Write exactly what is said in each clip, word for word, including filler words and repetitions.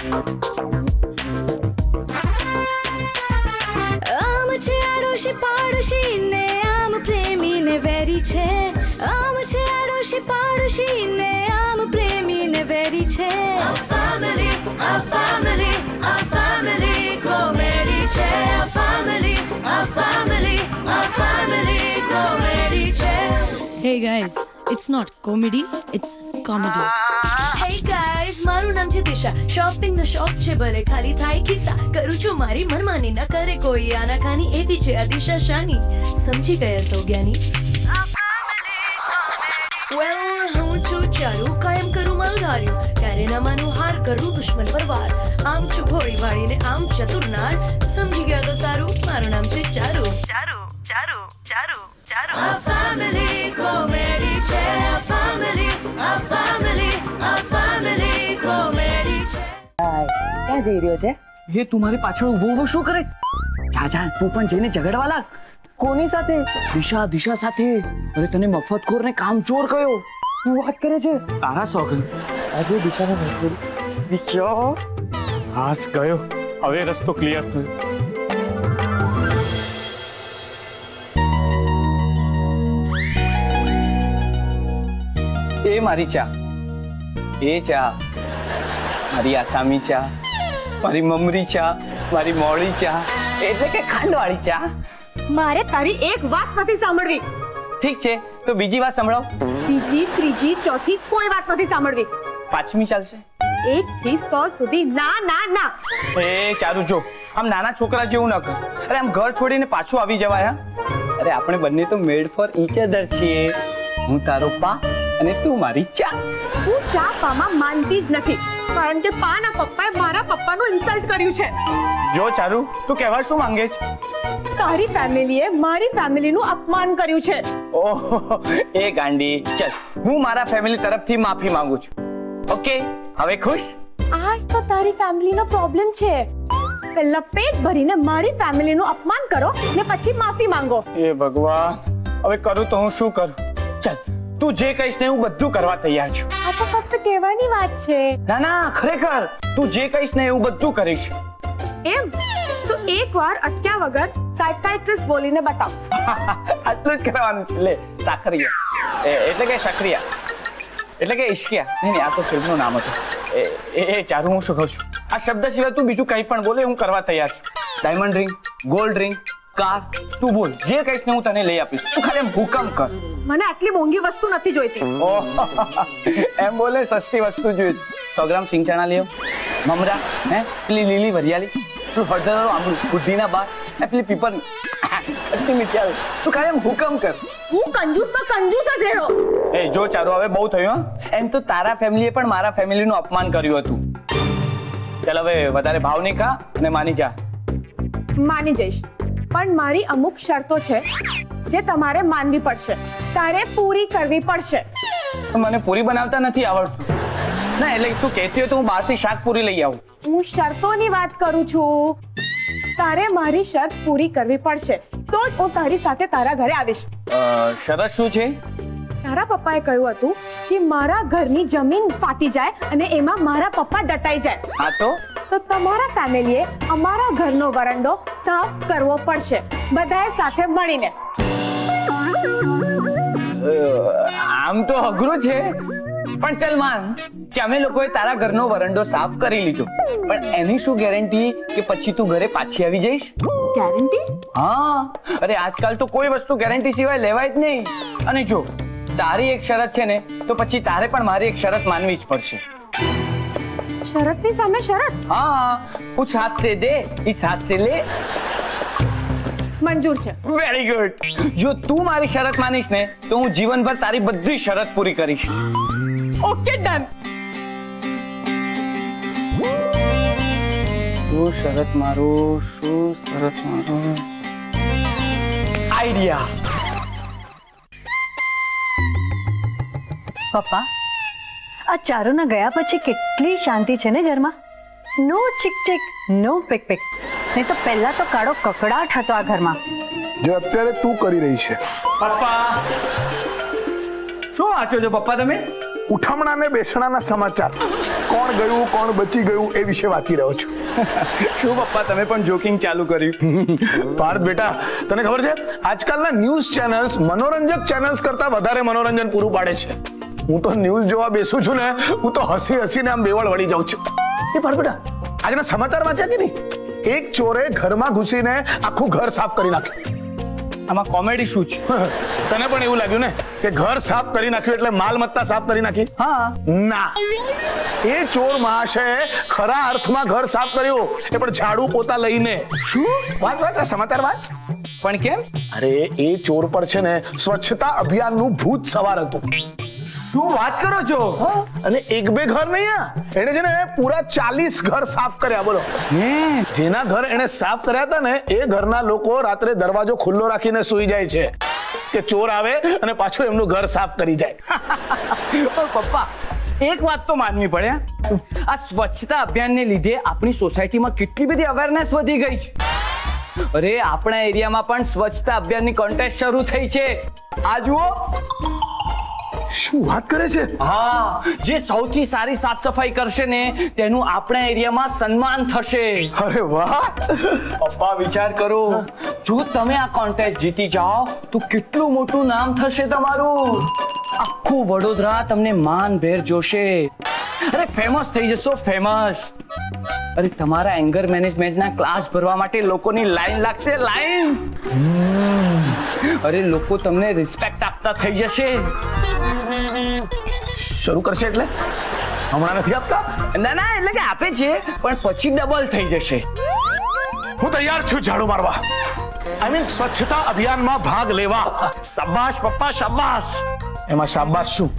આમ છે આડોશી પાડોશી ને આમ પ્રેમી ને વેરી છે આમ છે આડોશી પાડોશી ને આમ પ્રેમી ને વેરી છે A family a family a family comedy છે A family a family a family comedy છે Hey guys, it's not comedy, it's comedy. Hey guys, મારું નામ છે દિશા શોપિંગ નો શોપ છે ભલે ખાલી થાય ખિસ્સા કરું છું મારી મનમાની ન કરે કોઈ આનાકાની એ બી છે આ દિશા શાની સમજી ગયા સૌ જ્ઞાની વેલ હું છું ચાલુ કાયમ કરું મારું ધાર્યું ક્યારે ના માનું હાર કરું દુશ્મન પર વાર આમ છું ઘોડી વાળીને આમ ચતુરનાર સમજી ગયા તો સારું મારું નામ છે ચારુ ચારુ ચારુ ચારુ ચારુ A family comedy છે A family A family A family comedy છે ક્યાં જઈ રહ્યો છે એ તું મારી પાછળ ઊભો ઊભો શું કરે જા જા તું પણ જઈને ઝઘડવા લાગ કોની સાથે દિશા દિશા સાથે અરે તને મફતખોર ને કામચોર કયો શું વાત કરે છે તારા સોગન આજે દિશાને ન છોડી દિશા હાસ ગયો હવે રસ્તો ક્લિયર થયો એ મારી ચા એ ચા મારી આસામી ચા મારી મમરી ચા મારી મોળી ચા એટલે કે ખાંડવાળી ચા મારે તારી એક વાત નથી સાંભળવી ઠીક છે તો બીજી વાત સંભળાવ બીજી ત્રીજી ચોથી કોઈ વાત નથી સાંભળવી પાંચમી ચાલશે એક થી સો સુધી ના ના ના એ ચારું જો આમ નાના છોકરા જેવું ન કર અરે આમ ઘર છોડીને પાછું આવી જવાય હા અરે આપણે બંને તો મેડ ફોર ઈચ અધર છીએ હું તારો પા અને તું મારી ચા હું ચા પામાં માનતી જ નથી કારણ કે પાના પપ્પાએ મારા પપ્પાનું ઇન્સલ્ટ કર્યું છે જો ચારુ તું કહેવા શું માંગે છે તારી ફેમિલીએ મારી ફેમિલીનું અપમાન કર્યું છે ઓહ એ ગાંડી ચલ હું મારા ફેમિલી તરફથી માફી માંગુ છું ઓકે હવે ખુશ આજ તો તારી ફેમિલીનો પ્રોબ્લેમ છે પહેલા પેટ ભરીને મારી ફેમિલીનું અપમાન કરો ને પછી માફી માંગો એ ભગવાન હવે કરું તો હું શું કરું ચલ તું જે કહીશ ને હું બધું કરવા તૈયાર છું આ તો ફક્ત કહેવાની વાત છે ના ના ખરેખર તું જે કહીશ ને હું બધું કરીશ એમ તો એકવાર અટક્યા વગર સાયકાઇટ્રિસ્ટ બોલીને બતાવ આટલું જ કરવાનું છે લે સાખરિયા એટલે કે સક્રિયા એટલે કે ઇશ્કિયા નહીં નહીં આ તો ફિલ્મનું નામ હતું એ એ ચારું હું શું કહું છું આ શબ્દ સિવાય તું બીજું કંઈ પણ બોલે હું કરવા તૈયાર છું diamond ring gold ring car તું બોલ જે કહીશ ને હું તને લઈ આપીશ તું ખાલી એમ હુકમ કર મને આટલી મોંઘી વસ્તુ નથી જોઈતી એમ બોલે સસ્તી વસ્તુ જોઈએ સો ગ્રામ સિંગ ચણા લેવો મમરા હે પેલી લીલી વરિયાળી પેલું હળદર આંબળું બુદ્ધિના બાર પેલી પીપર ખટ્ટી મીઠી આવે તું ખાલી એમ હુકમ કર હું કંજૂસ તો કંજૂસ જ રહ્યો એ જો ચારું હવે બહુ થયું એમ તો તારા ફેમિલીએ પણ મારા ફેમિલીનું અપમાન કર્યું હતું ચાલ હવે વધારે ભાવ નહીં ખા અને માની જા માની જઈશ પણ મારી અમુક શરતો છે જે તમારે માનવી પડશે તારે પૂરી કરવી પડશે મને પૂરી બનાવતા નથી આવડતું ના એટલે તું કહેતી હોય તો હું બહારથી શાક પૂરી લઈ આવું હું શરતોની વાત કરું છું તારે મારી શરત પૂરી કરવી પડશે તો જ હું તારી સાથે તારા ઘરે આવીશ શરત શું છે તારા પપ્પાએ કહ્યું હતું કે મારા ઘરની જમીન ફાટી જાય અને એમાં મારા પપ્પા દટાઈ જાય હા તો તો તમારા ફેમિલીએ અમારા ઘરનો વરંડો સાફ કરવો પડશે બધાએ સાથે મળીને આમ તો અઘરું છે પણ ચલ માન કે અમે લોકોએ તારા ઘરનો વરંડો સાફ કરી લીધો પણ એની શું ગેરંટી કે પછી તું ઘરે પાછી આવી જઈશ ગેરંટી હા અરે આજકાલ તો કોઈ વસ્તુ ગેરંટી સિવાય લેવાય જ નહીં અને જો તારી એક શરત છે ને તો પછી તારે પણ મારી એક શરત માનવી જ પડશે શરતની સામે શરત हाँ कुछ हाथ से दे इस हाथ से ले મંજૂર છે વેરી ગુડ જો તું મારી શરત માનીશ ને તો હું જીવનભર તારી બધી શરત પૂરી કરીશ ઓકે ડન શું શરત મારું શું શરત મારું આઈડિયા પપ્પા આ ચારુના ગયા પછી કેટલી શાંતિ છે ને ઘરમાં નો ચીક ચીક નો પિક પિક નહીં તો પહેલા તો કાળો કકડાટ હતો આ ઘરમાં જે અત્યારે તું કરી રહી છે પપ્પા શું વાંચો છો પપ્પા તમે ઉઠમણા ને બેસણાના સમાચાર કોણ ગયું કોણ બચી ગયું એ વિશે વાંચી રહ્યો છું. શું પપ્પા તમે પણ જોકિંગ ચાલુ કર્યું? પાર્થ બેટા, તને ખબર છે આજકાલના ન્યૂઝ ચેનલ્સ મનોરંજક ચેનલ્સ કરતા વધારે મનોરંજન પૂરું પાડે છે. હું તો ન્યૂઝ જોવા બેસું છું ને, હું તો હસી હસીને આમ બેવળ વળી જાઉં છું. એ પાર્થ બેટા, આજના સમાચાર વાંચ્યા કે નહીં? એક ચોરે ઘરમાં ઘૂસીને આખું ઘર સાફ કરી નાખ્યું. આમાં કોમેડી શું છે? તને પણ એવું લાગ્યું ને કે ઘર સાફ કરી નાખ્યું એટલે માલમત્તા સાફ કરી નાખી? હા. ના, એ ચોર મહાશય ખરા અર્થમાં ઘર સાફ કર્યું, એ પણ ઝાડુ પોતા લઈને. શું? વાંચ વાંચ આ સમાચાર વાંચ. પણ કેમ? અરે એ ચોર પર છે ને સ્વચ્છતા અભિયાનનું ભૂત સવાર હતું. શું વાત કરો છો? અને એક બે ઘર નહીં, એને છે ને પૂરા ચાલીસ ઘર સાફ કર્યા. બોલો, જેના ઘર એને સાફ કર્યા હતા ને એ ઘરના લોકો રાત્રે દરવાજો ખુલ્લો રાખીને સૂઈ જાય છે કે ચોર આવે અને પાછું એમનું ઘર સાફ કરી જાય. પપ્પા એક વાત તો માનવી પડે, આ સ્વચ્છતા અભિયાનને લીધે આપણી સોસાયટીમાં કેટલી બધી અવેરનેસ વધી ગઈ છે. અરે આપણા એરિયામાં પણ સ્વચ્છતા અભિયાનની કોન્ટેસ્ટ શરૂ થઈ છે. આ જુઓ. શું વાત કરે છે? હા, જે સૌથી સારી સાફ સફાઈ કરશે ને તેનું આપણા એરિયામાં સન્માન થશે. અરે વાહ પપ્પા વિચાર કરો, જો તમે આ કોન્ટેસ્ટ જીતી જાઓ તો કેટલું મોટું નામ થશે તમારું. આખું વડોદરા તમને માનભેર જોશે. અરે ફેમસ થઈ જશો, ફેમસ. અરે તમારા એંગર મેનેજમેન્ટના ક્લાસ ભરવા માટે લોકોની લાઈન લાગશે, લાઈન. અરે લોકો તમને રિસ્પેક્ટ આપતા થઈ જશે. શરૂ કરશે એટલે? હમણાં નથી આપતા? ના ના, એટલે કે આપે છે પણ પછી ડબલ થઈ જશે. હું તૈયાર છું ઝાડુ મારવા. આઈ મીન સ્વચ્છતા અભિયાનમાં ભાગ લેવા. શાબાશ પપ્પા, શાબાશ. એમાં શાબાશ શું?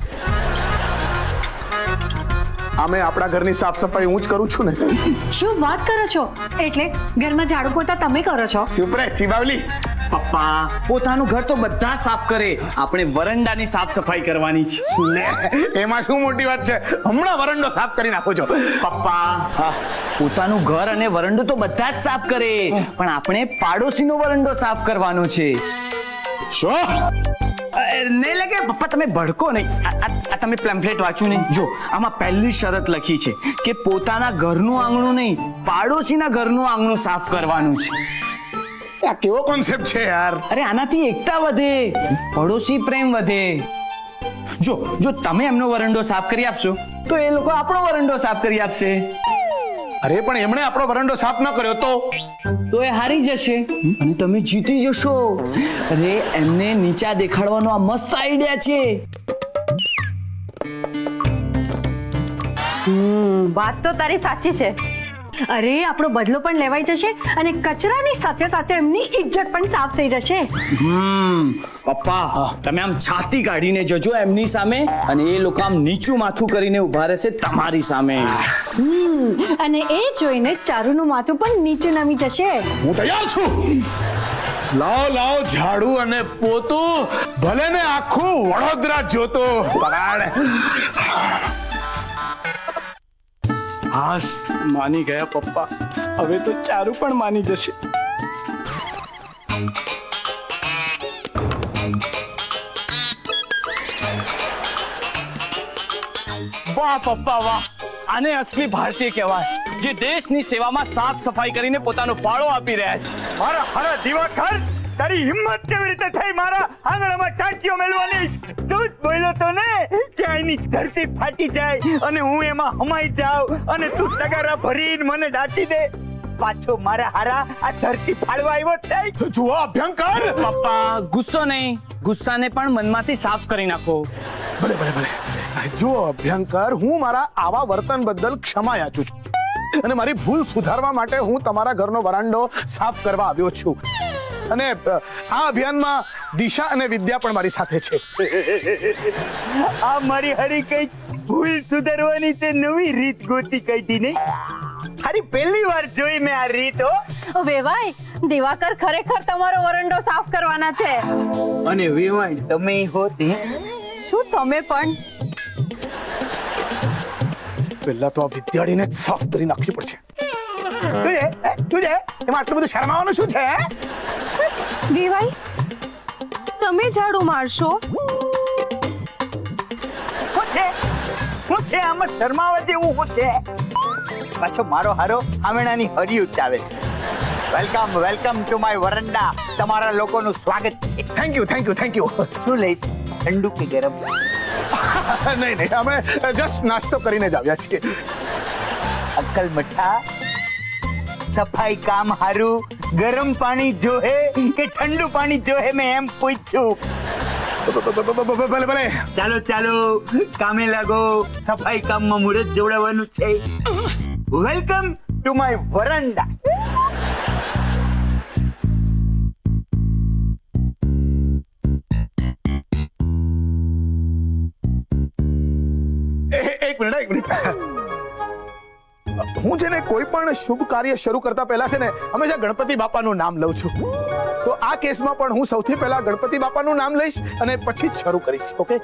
આમે આપણા ઘરની સાફ સફાઈ હું જ કરું છું ને. શું વાત કરો છો? એટલે ઘરમાં ઝાડુ પોતા તમે કરો છો? ચૂપ રે ચીબાવલી. પપ્પા પોતાનું ઘર તો બધા સાફ કરે, આપણે વરંડાની સાફ સફાઈ કરવાની છે. લે, એમાં શું મોટી વાત છે? હમણાં વરંડો સાફ કરી નાખો છો. પપ્પા પોતાનું ઘર અને વરંડો તો બધા જ સાફ કરે, પણ આપણે પાડોશીનો વરંડો સાફ કરવાનો છે. શું? નહીં લાગે પપ્પા, તમે ભડકો નહીં. આ તમે પેમ્ફલેટ વાંચ્યું નહીં? જો આમાં પહેલી શરત લખી છે કે પોતાના ઘરનું આંગણું નહીં, પાડોશીના ઘરનું આંગણું સાફ કરવાનું છે. આ કેવો કોન્સેપ્ટ છે યાર? અરે આનાથી એકતા વધે, પડોશી પ્રેમ વધે. જો જો તમે એમનો વરંડો સાફ કરી આપશો તો એ લોકો આપણો વરંડો સાફ કરી આપશે. અરે પણ એમણે આપણો વરંડો સાફ ન કર્યો તો તો એ હારી જશે અને તમે જીતી જશો. અરે એમને નીચા દેખાડવાનો આ મસ્ત આઈડિયા છે. હમ, વાત તો તારી સાચી છે. અરે આપણો બદલો પણ લેવાઈ જશે અને કચરાની સાથે સાથે એમની ઇજ્જત પણ સાફ થઈ જશે. હમ પપ્પા તમે આમ છાતી કાઢીને જજો એમની સામે અને એ લોકો આમ નીચું માથું કરીને ઉભા રહેશે તમારી સામે. હમ અને એ જોઈને ચારુનું માથું પણ નીચે નમી જશે. હું તૈયાર છું. લાવ લાવ ઝાડુ અને પોતું, ભલે ને આખું વડોદરા જોતો. પરાડ. હાશ, માની ગયા પપ્પા. હવે તો ચારુ પણ માની જશે. વાહ પપ્પા વાહ, આને અસલી ભારતીય કહેવાય, જે દેશની સેવામાં સાફ સફાઈ કરીને પોતાનો ફાળો આપી રહ્યા છે. મારા હરા દિવાકર, તારી હિંમત કેવી રીતે થઈ મારા આંગણામાં ટાંકીઓ મેળવાની? તું જ બોલ્યો તો ને કે આની ધરતી ફાટી જાય અને હું એમાં હમાઈ જાઉં અને તું તગારા ભરીને મને દાટી દે. પાછો મારા હારા આ ધરતી ફાડવા આવ્યો છે. જુઓ અભ્યંકર. પપ્પા ગુસ્સો નહીં, ગુસ્સાને પણ મનમાંથી સાફ કરી નાખો. ભલે ભલે ભલે. જુઓ અભ્યંકર, હું મારા આવા વર્તન બદલ ક્ષમા યાચું છું અને મારી ભૂલ સુધારવા માટે હું તમારા ઘરનો વરાંડો સાફ કરવા આવ્યો છું. અને આ અભિયાનમાં દિશા અને વિદ્યા પણ મારી સાથે છે. આ મારી હરી કઈ ભૂલ સુધારવાની તે નવી રીત ગોતી કાઢી નહીં. હરી પહેલી વાર જોઈ મેં આ રીત. હો વેવાઈ, દિવાકર ખરેખર તમારો વરંડો સાફ કરવાના છે. અને વેવાઈ તમે હો તે? શું તમે પણ? પહેલા તો આ વિદ્યાર્થીને જ સાફ કરી નાખવી પડશે. એમાં આટલું બધું શરમાવાનું શું છે? વેવાઈ, તમે ઝાડુ મારશો? શું છે? શું છે આમાં શરમાવા જેવું હું છે? પાછો મારો હારો આમેણાની હરિયું ચાવે. Welcome welcome to my veranda. તમારા લોકોનું સ્વાગત છે. Thank you thank you thank you. શું લઈશ, ઠંડુ કે ગરમ? નહીં નહીં, અમે જસ્ટ નાસ્તો કરીને જ આવ્યા છીએ. અક્કલ મઠા, સફાઈ કામ હારું ગરમ પાણી જોહે કે ઠંડુ પાણી જોહે, મેં એમ પૂછ્યું. ભલે ભલે. ચાલો ચાલો કામે લાગો. સફાઈ કામમાં મુહૂર્ત જોડાવાનું છે. Welcome to my veranda. એક મિનિટ એક મિનિટ. હું છે ને કોઈ પણ શુભ કાર્ય શરૂ કરતા પહેલા છે ને હંમેશા ગણપતિ બાપાનું નામ લઉં છું. તો આ કેસમાં પણ હું સૌથી પહેલા ગણપતિ બાપાનું નામ લઈશ અને પછી જ શરૂ કરીશ. ઓકે?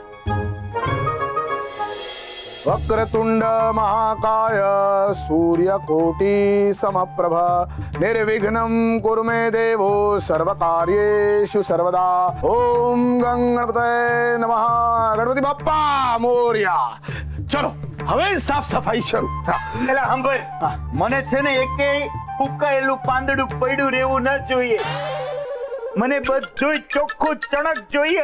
વક્રતુંડ મહાકાય સૂર્યકોટિ સમપ્રભા નિર્વિઘ્નમ કુરુ મે દેવો સર્વકાર્યેષુ સર્વદા. ઓમ ગણપતये નમઃ. ગણપતિ બાપ્પા મોર્યા. ચલો હવે સાફ સફાઈ શરૂ. એલા હંભર, મને છે ને એકેય ઉકાયેલું પાંદડું પડ્યું રહેવું ન જોઈએ. મને બધું ચોખ્ખું ચણક જોઈએ.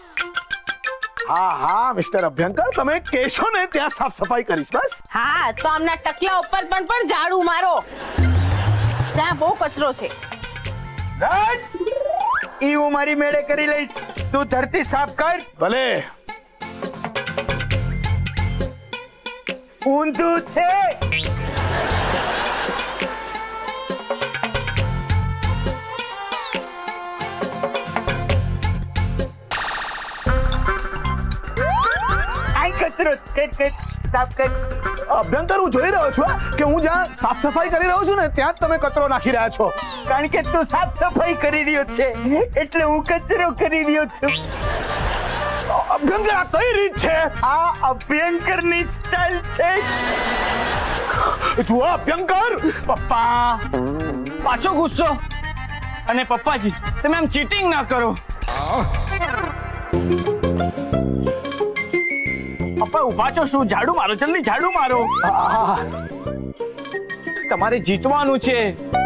હા હા મિસ્ટર અભ્યંકર, તમે કહેશો ને ત્યાં સાફ સફાઈ કરીશ. બસ. હા તો આમના ટકલા ઉપર પણ પણ ઝાડુ મારો. ત્યાં બહુ કચરો છે. બસ ઈ હું મારી મેળે કરી લઈશ. તું ધરતી સાફ કર. ભલે. ઊંધું છે. કચરો કટ કટ સાફ કર. અભ્યંકર, હું જોઈ રહ્યો છું કે હું જ્યાં સાફ સફાઈ કરી રહ્યો છું ને ત્યાં જ તમે કચરો નાખી રહ્યા છો. કારણ કે તું સાફ સફાઈ કરી રહ્યો છે એટલે હું કચરો કરી રહ્યો છું. અભ્યંકર, આ કઈ રીત છે? આ અભ્યંકરની સ્ટાઇલ છે. જુઓ અભ્યંકર. પપ્પા પાછો ગુસ્સો. અને પપ્પાજી, તમે આમ ચીટિંગ ના કરો. પપ્પા ઉભા છો શું? ઝાડુ મારો, જલ્દી ઝાડુ મારો. તમારે જીતવાનું છે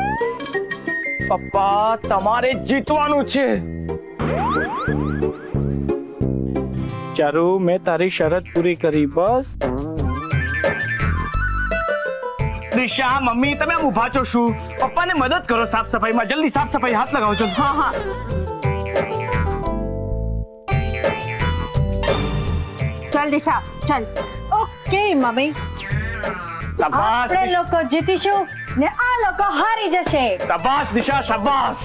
પપ્પા, તમારે જીતવાનું છે. ચારુ, મેં તારી શરત પૂરી કરી. બસ. દિશા, મમ્મી, તમે આમ ઉભા છો શું? પપ્પાને મદદ કરો સાફ સફાઈમાં. જલ્દી સાફ સફાઈ હાથ લગાવો છો. હા હા. ચલ દિશા ચલ. ઓકે મમ્મી, શાબાશ આપણે લોકો જીતીશું ને આ લોકો હારી જશે. શાબાશ દિશા, શાબાશ.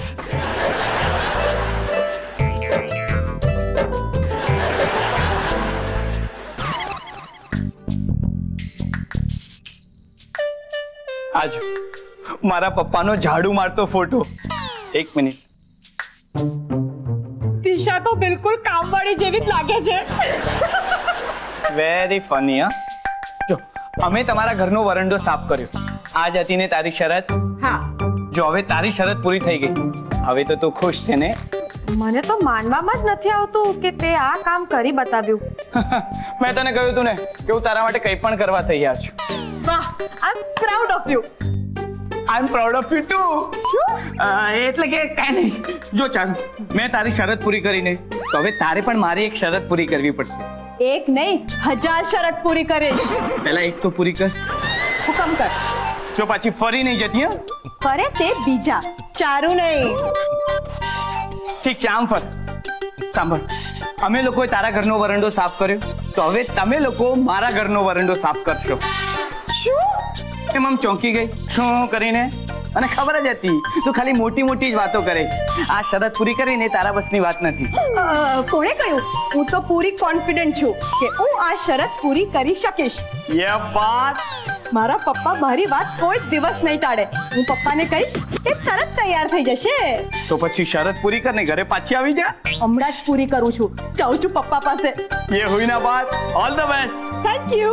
આજો મારા પપ્પાનો ઝાડુ મારતો ફોટો. એક મિનિટ. દિશા તો બિલકુલ કામવાળી જેવી જ લાગે છે. Very funny. હા, જો અમે તમારા ઘરનો વરંડો સાફ કર્યો. આજ હતી ને તારી શરત. હા. જો હવે તારી શરત પૂરી થઈ ગઈ. હવે તો તું ખુશ છે ને? મને તો માનવામાં જ નથી આવતું કે તે આ કામ કરી બતાવ્યું. મેં તને કહ્યું તું ને કે હું તારા માટે કંઈ પણ કરવા તૈયાર છું. વાહ, I am proud of you. I am proud of you too. એટલે કે કાંઈ નહીં. જો ચાલુ, મેં તારી શરત પૂરી કરીને તો હવે તારે પણ મારી એક શરત પૂરી કરવી પડશે. એક નહીં, હજાર શરત પૂરી કરીશ. પહેલા એક તો પૂરી કર. હુકમ કર. જો પાછી ફરી નહીં જતી. હા, ફરે તે બીજા, ચારુ નહીં. ઠીક છે, આમ ફર. સાંભળ, અમે લોકોએ તારા ઘરનો વરંડો સાફ કર્યો તો હવે તમે લોકો મારા ઘરનો વરંડો સાફ કરશો. શું? એમ આમ ચોંકી ગઈ શું કરીને? અને ખબર જ હતી તું ખાલી મોટી મોટી જ વાતો કરે છે. આ શરત પૂરી કરીને તારા બસની વાત નથી. અ, કોણે કહ્યું? હું તો પૂરી કોન્ફિડન્ટ છું કે હું આ શરત પૂરી કરી શકીશ. યે બાત. મારા પપ્પા મારી વાત કોઈ દિવસ નહીં ટાળે. હું પપ્પાને કહીશ કે તરત તૈયાર થઈ જશે. તો પછી શરત પૂરી કરીને ઘરે પાછી આવી જા. હમણાં જ પૂરી કરું છું. જાઉં છું પપ્પા પાસે. યે હુઈ ના બાત. All the best. Thank you.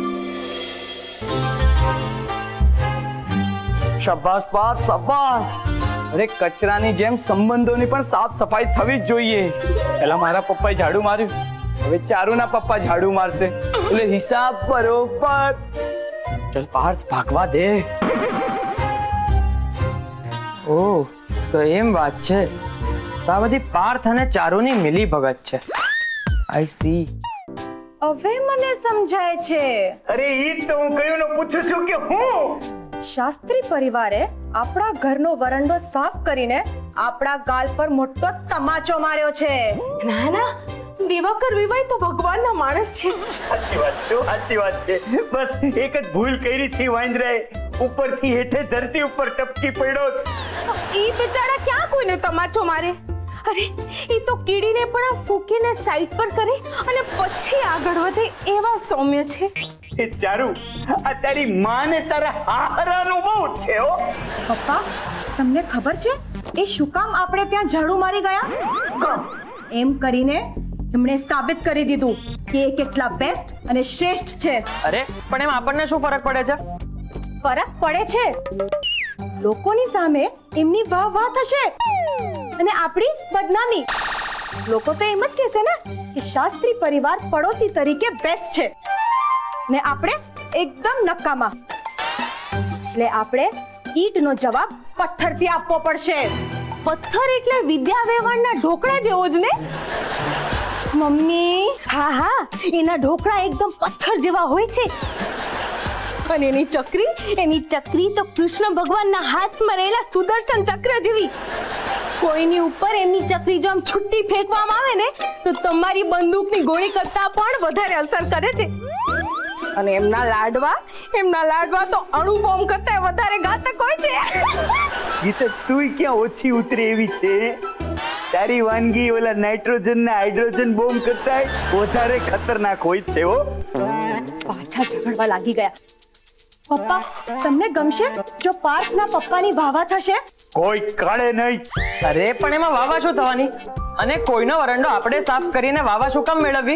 શાબાશ બાપ, શાબાશ. અરે કચરાની જેમ સંબંધોની પણ સાફ સફાઈ થવી જ જોઈએ. પહેલા મારા પપ્પાએ ઝાડુ માર્યું, હવે ચારુના પપ્પા ઝાડુ મારશે. એટલે હિસાબ બરોબર. ચલ પાર્થ ભાગવા દે. ઓહ તો એમ વાત છે. તો આ બધી પાર્થ અને ચારુની મિલી ભગત છે. I see. હવે મને સમજાય છે. અરે ઈ તો હું કયું ને પૂછું છું કે હું શાસ્ત્રી પરિવારે આપણા ઘરનો વરંડો સાફ કરીને આપણા ગાલ પર મોટો તમાચો માર્યો છે. ના ના, દિવાકર વિવાય તો ભગવાનના માણસ છે. સાચી વાત છે, સાચી વાત છે. બસ એક જ ભૂલ કરી છે વાંદરાએ, ઉપરથી હેઠે ધરતી ઉપર ટપકી પડ્યો. ઈ બિચારા ક્યાં કોઈને તમાચો મારે? અરે ઈ તો કીડીને પણ આ ફૂંકીને સાઈડ પર કરે અને પછી આગળ વધે એવા સૌમ્ય છે. એ ચારુ, આ તારી માને તારા હારાનું બહુ છે હો. પપ્પા, તમને ખબર છે એ શું કામ આપણે ત્યાં ઝાડુ મારી ગયા? એમ કરીને એમણે સાબિત કરી દીધું કે એ કેટલા બેસ્ટ અને શ્રેષ્ઠ છે. અરે પણ એમ આપણને શું ફરક પડે છે? ફરક પડે છે. લોકોની સામે એમની વાહ વાહ થશે અને આપણી બદનામી. લોકો તો એમ જ કહેશે ને કે શાસ્ત્રી પરિવાર પડોશી તરીકે બેસ્ટ છે ને આપણે એકદમ નકામા. એટલે આપણે ઈટનો જવાબ પથ્થરથી આપવો પડશે. પથ્થર એટલે વિદ્યા વ્યવહારના ઢોકળા જેવો જ ને? મમ્મી, હા હા, એના ઢોકળા એકદમ પથ્થર જેવા હોય છે. અને એની ચક્રી એની ચક્રી તો કૃષ્ણ ભગવાનના હાથમાં રહેલા સુદર્શન ચક્ર જેવી. કોઈની ઉપર એમની ચક્રી જો આમ છુટ્ટી ફેંકવામાં આવે ને તો તમારી બંદૂકની ગોળી કરતા પણ વધારે અસર કરે છે. અને એમના લાડવા એમના લાડવા તો અણુ બોમ્બ કરતા વધારે ઘાતક હોય છે. ગીતા, તું ક્યાં ઓછી ઉતરે એવી છે? તારી વાનગી ઓલા નાઇટ્રોજન ના હાઇડ્રોજન બોમ્બ કરતા વધારે ખતરનાક હોય છે હો. પાછા ઝઘડવા લાગી ગયા. પપ્પા, તમને ગમશે જો પાર્થના પપ્પાની વાવા થશે? કોઈ કાળે નહીં. અરે પણ એમાં વાવા શું થવાની? અને કોઈનો વરંડો આપણે સાફ કરીને વાવા શું કામ મેળવવી?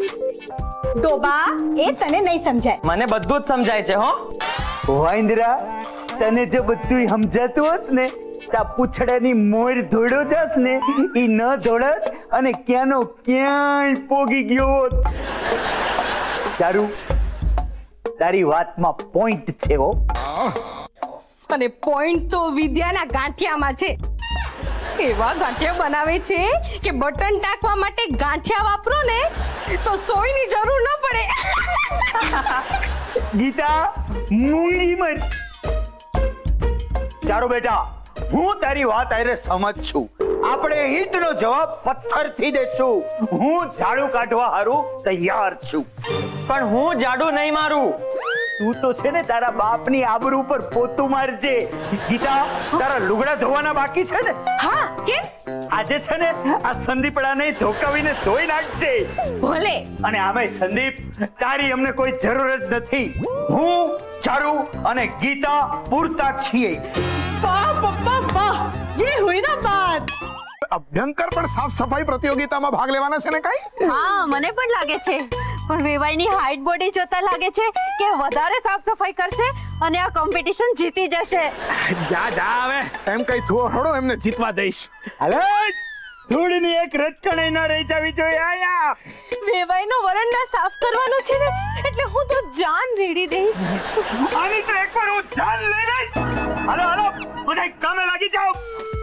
ડોબા, એ તને નહીં સમજાય. મને બધું જ સમજાય છે હો. વાંદરા, તને જો બધું સમજાતું હોત ને તા પૂછડાની મોર ધોડો જાસ ને ઈ ન ધોડત અને ક્યાંનો ક્યાંય પોગી ગયો હોત. ચારુ, તારી વાતમાં પોઈન્ટ છે હો. અને પોઈન્ટ તો વિદ્યાના ગાંઠિયામાં છે. એવા ગાંઠિયા બનાવે છે કે બટન ટાકવા માટે ગાંઠિયા વાપરો ને તો સોયની જરૂર ન પડે. ગીતા, મૂંગી મત. ચારો બેટા, હું તારી વાત આરે સમજ છું. આપણે ઈંટનો જવાબ પથ્થરથી દેશું. હું ઝાડુ કાઢવા હારું તૈયાર છું. પણ હું જાડુ નહીં મારું. તું તો છે ને તારા બાપની આબરૂ ઉપર પોતું મારજે. ગીતા, તારા લુગડા ધોવાના બાકી છે ને? હા, કેમ? આજે છે ને આ સંદીપડાને ધોકાવીને ધોઈ નાખજે. ભલે. અને આમે સંદીપ, તારી અમને કોઈ જરૂર જ નથી. હું, ચારુ અને ગીતા પૂરતા છીએ. વાહ પપ્પા વાહ, ये हुई ना बात. અભ્યંકર પણ સાફ સફાઈ પ્રતિયોગિતામાં ભાગ લેવાના છે ને કઈ? હા, મને પણ લાગે છે. પણ વેવાઈની હાઈટ બોડી જોતા લાગે છે કે વધારે સાફ સફાઈ કરશે અને આ કોમ્પિટિશન જીતી જશે. જા જા હવે, એમ કઈ થોડો એમને જીતવા દઈશ. હાલો, ધૂળની એક રચકણે ન રહી જવી જોઈએ. આયા વેવાઈનો વરંડા સાફ કરવાનો છે ને એટલે હું તો જાન રેડી દઈશ. આની તો એકવાર હું જાન લઈ લઈશ. હાલો હાલો, બધા કામે લાગી જાઓ.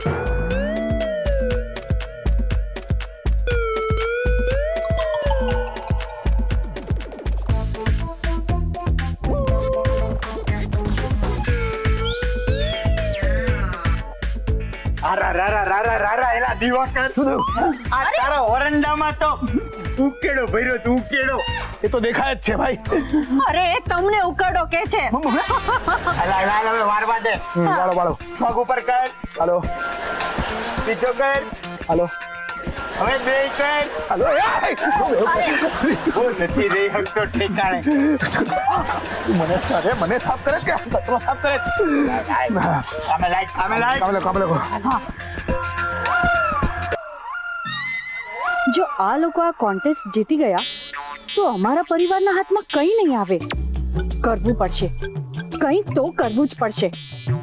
રારા રારા રારા રારા એલા દિવાકર, આ તારા વરંડામાં તો ઉકેડો ભર્યો તો ઉકેડો. એ તો દેખાય જ છે ભાઈ. અરે તમને ઉકળો કે છે? અલા લાલ હવે વારવા દે. વાળો વાળો. પગ ઉપર કર. હાલો. બીજો કર. હાલો. હવે બે કર. હાલો. હું નથી રહી શકતો ઠેકાણે. મને અરે મને સાફ કરે કે કચરો સાફ કરે? કામે લાગ કામે લાગ. કામે કામે લાગો. જો આ લોકો આ કોન્ટેસ્ટ જીતી ગયા તો અમારા પરિવારના હાથમાં કંઈ નહીં આવે. કરવું પડશે, કંઈક તો કરવું જ પડશે.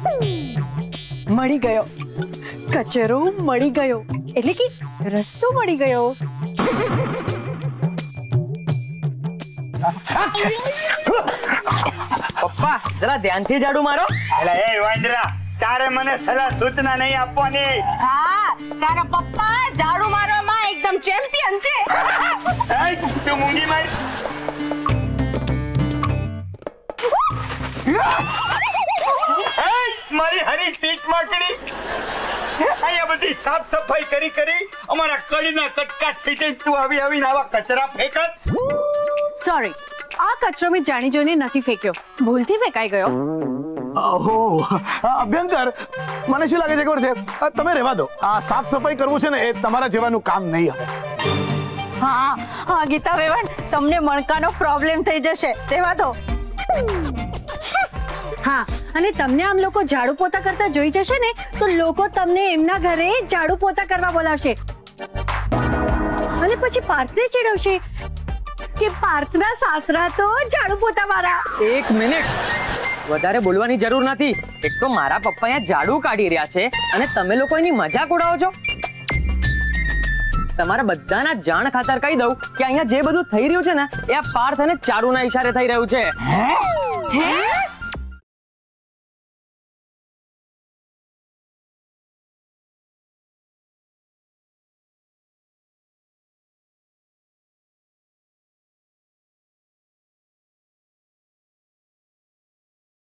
મળી ગયો કચરો, મળી ગયો એટલે કે રસ્તો મળી ગયો. પપ્પા જરા ધ્યાનથી ઝાડુ મારો. અલા એ વાંદરા, તારે મને સલાહ સૂચના નહીં આપવાની. હા, તારા પપ્પા ઝાડુ મારવામાં એકદમ ચેમ્પિયન છે. એય, તું મૂંગી મારી. એય, મારી હરી ટીટ માકડી. અહીંયા બધી સાફ સફાઈ કરી કરી અમારા કડીના કટકા થઈ જાય, તું આવી આવીને આવા કચરા ફેંકત. સોરી, આ કચરો મેં જાણી જોઈને નથી ફેંક્યો, ભૂલથી ફેંકાઈ ગયો. ઓહો, અભ્યંકર, મને શું લાગે છે ખબર છે, તમે રહેવા દો. આ સાફ સફાઈ કરવું છે ને એ તમારા જેવાનું કામ નહીં હવે. હા હા ગીતા વેવાણ, તમને મણકાનો પ્રોબ્લેમ થઈ જશે, રહેવા દો. હા, અને તમને આમ લોકો ઝાડુ પોતા કરતા જોઈ જશે ને તો લોકો તમને એમના ઘરે ઝાડુ પોતા કરવા બોલાવશે અને પછી પાર્થને ચીડવશે કે પાર્થના સાસરા તો ઝાડુ પોતા વાળા. એક મિનિટ, વધારે બોલવાની જરૂર નથી. એક તો મારા પપ્પા અહીંયા ઝાડુ કાઢી રહ્યા છે અને તમે લોકો એની મજાક ઉડાવો છો. તમારા બધાના જાણ ખાતર કહી દઉં કે અહીંયા જે બધું થઈ રહ્યું છે ને એ આ પાર્થ અને ચારુના ઈશારે થઈ રહ્યું છે. હે?